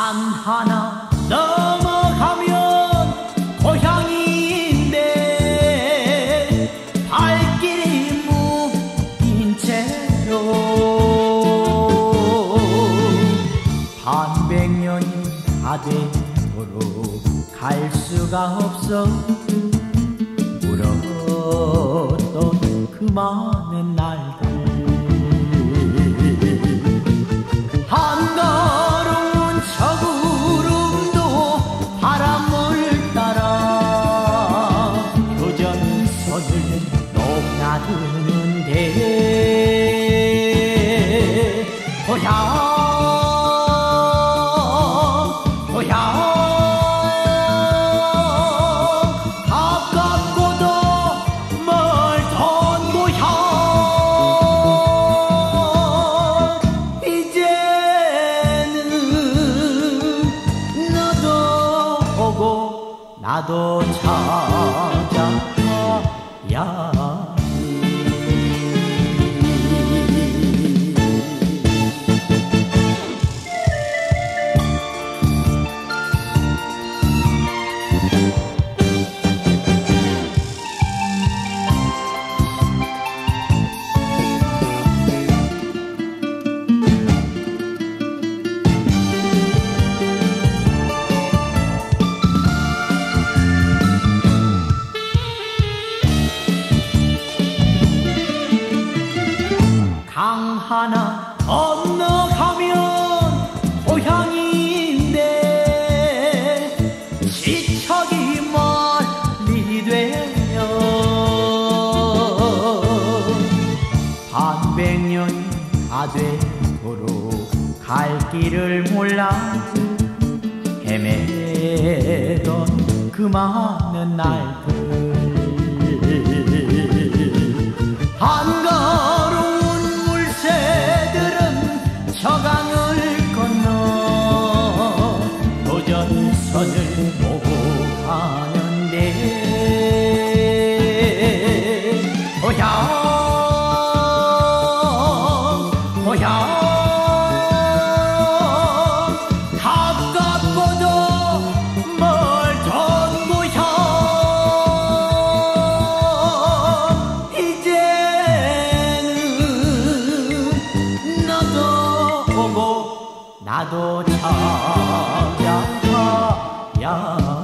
하나 넘어가면 고향인데 발길이 묶인 채로 반백년이 다 되도록 갈 수가 없어 울었던 그 많은 날들 한가로운 저 구름도 바람을 따라 교전선을 높나드는데 고향 가깝고도 멀던 고향 이제는 너도 오고 나도 찾아가야 강 하나 건너가면 고향인데 시척이 멀리 되어 반백년이 다 되도록 갈 길을 몰라 헤매던 그 많은 날들 한가로운 물새들은 저 강을 건너 도전선을 보고 가는데 고향 가깝고도 멀던 고향 이제는 너도 오고 나도 찾아가야